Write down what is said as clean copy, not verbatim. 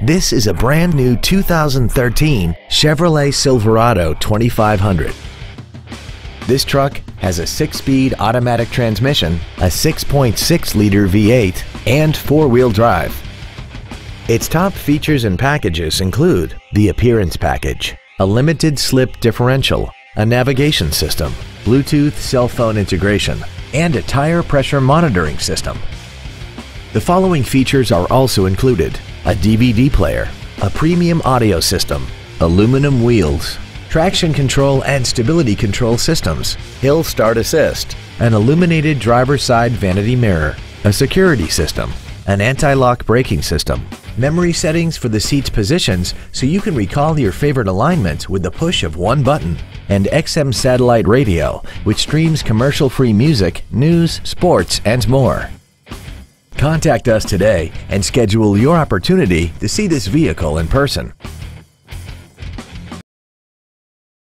This is a brand new 2013 Chevrolet Silverado 2500. This truck has a 6-speed automatic transmission, a 6.6-liter V8, and 4-wheel drive. Its top features and packages include the Appearance Package, a limited slip differential, a navigation system, Bluetooth cell phone integration, and a tire pressure monitoring system. The following features are also included: a DVD player, a premium audio system, aluminum wheels, traction control and stability control systems, hill start assist, an illuminated driver's side vanity mirror, a security system, an anti-lock braking system, memory settings for the seat's positions so you can recall your favorite alignments with the push of one button, and XM satellite radio, which streams commercial-free music, news, sports, and more. Contact us today and schedule your opportunity to see this vehicle in person.